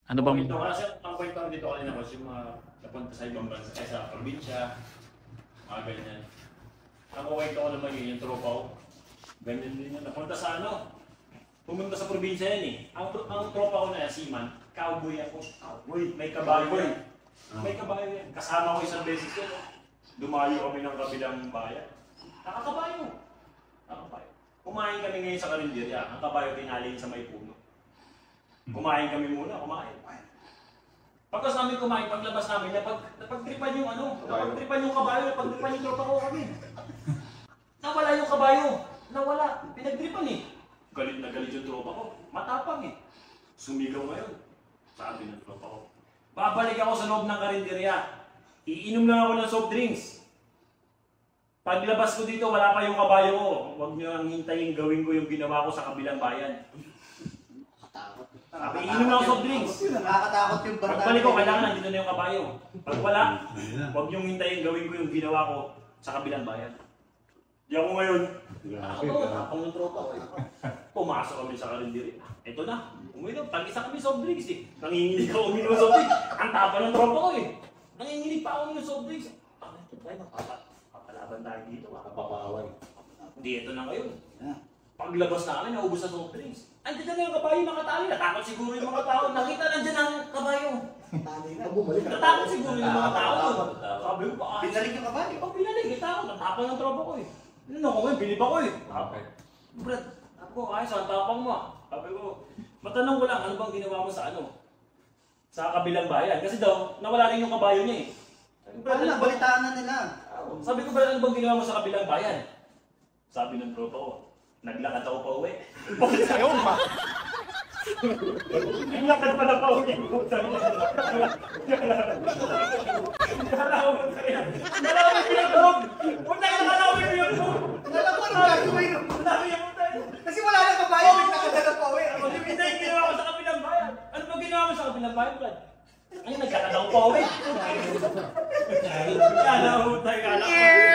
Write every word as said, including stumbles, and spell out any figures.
Ano bang... Ito kasi ang kwento ko dito kanina boss, yung mga napunta sa ibang bansa, eh, sa probinsya, mga ganyan. Ang kwento ko naman yun, yung tropa ko. Ganyan din yun. Napunta sa ano? Pumunta sa probinsya yan eh. Ang, ang tropa ko na yan, seaman, cowboy ako. Cowboy, may kabayo yan. May kabayo yan. Kasama ko isang beses yun. Dumayo kami ng kabilang bayan. Nakakabayo. Nakakabayo. Kumain kami ngayon sa karinderya. Ang kabayo tinali sa may puno. Kumain kami muna, kumain. Pagkas namin kumain, paglabas namin, napag, napagtripan yung ano, napagtripan yung kabayo, napagtripan yung tropa ko kami. Nawala yung kabayo. Nawala. Pinagtripan eh. Galit na galit yung tropa ko. Matapang eh. Sumigaw ngayon. Sabi ng tropa ko. Babalik ako sa loob ng karinderya. Iinom lang ako ng soft drinks. Paglabas ko dito, wala pa yung kabayo ko. Huwag niyo nang hintayin gawin ko yung ginawa ko sa kabilang bayan. Sabi, iinom lang ako soft drinks. Nakakatakot yung banda. Pagbalik ko, kailangan nandito na yung kabayo. Pag wala, huwag niyong hintayin gawin ko yung ginawa ko sa kabilang bayan. Di ako ngayon. Ako, ako ng tropa ko. Pumasok kami sa karinderya. Ito na, uminom. Tag-isa kami soft drinks eh. Nanginginig ako uminom ng soft drinks. Ang tapa ng tropa ko eh. Nanginginig pa ako uminom ng soft drinks. Ano ito tayo, makapalaban tayo dito. Napapaway. Hindi, ito na ngayon. Paglabas namin, naubos na soft drinks. Andiyan na yung kabayo nakatali. Natakot siguro yung mga tao. Nakita nandiyan ang kabayo. Natakot siguro yung mga tao. Sabi ko pa, Pinalik yung kabayo. pag pinalik, ito ako. Natapang ng tropa ko eh. Ano ako ngayon, bilib ako eh. Brad, ako, ayos, ang tapang mo. Sabi ko, matanong ko lang, ano bang ginawa mo sa ano? Sa kabilang bayan. Kasi daw, nawala rin yung kabayo niya eh. Sabi ko, Brad, Ano na, balitaan na nila. sabi ko, Brad, ano bang ginawa mo sa kabilang bayan? Sabi ng tropa ko, naglakad ako pa uwi. Bakit sa'yo ma? Naglakad pa na pa uwi. Nalawin ko yan. Nalawin ko yung tubog. Huwag na yung nalawin ko yung tubog. Alam ko na gagawin mo. Nalawin yung tubog. Kasi wala na kabayo, nagkakadala pa uwi. Ano yung ginawa mo sa kabilang bayan? Ano ba ginawa mo sa kabilang bayan, Brad? Ay, nagkakad ako pa uwi. Kala ko tayo, kala ko.